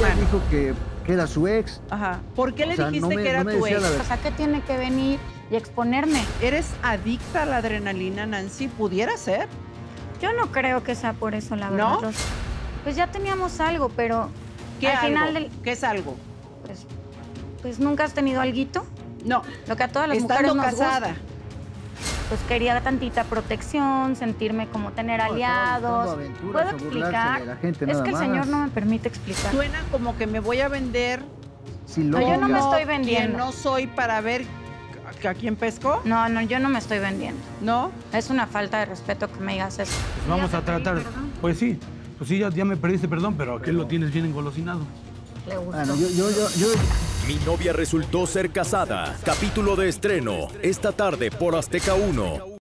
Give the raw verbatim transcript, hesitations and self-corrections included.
ella mano. dijo que, que era su ex. Ajá. ¿Por qué O le sea, dijiste no me- que era no me tu decía ex? la verdad. O sea, ¿qué tiene que venir y exponerme? ¿Eres adicta a la adrenalina, Nancy? ¿Pudiera ser? Yo no creo que sea por eso, la ¿No? verdad. Los- Pues ya teníamos algo, pero ¿Qué al algo? final del... ¿Qué es algo? Pues, pues nunca has tenido alguito. No. Lo que a todas las Estando mujeres nos casada. gusta. Pues quería tantita protección, sentirme como tener No, estaba aliados. buscando aventuras ¿Puedo o burlarse explicar? de la gente, Es nada que el más. Señor no me permite explicar. Suena como que me voy a vender. Sin No, yo no me lógica. estoy vendiendo. Quien no soy para ver a, a quién pescó. No, no, yo no me estoy vendiendo. ¿No? Es una falta de respeto que me digas eso. Pues vamos a tratar. Pues sí, pues sí, ya, ya me pediste perdón, pero aquel lo tienes bien engolosinado. Le gustó. Bueno, yo, yo, yo, yo, Mi novia resultó ser casada. Capítulo de estreno esta tarde por Azteca uno.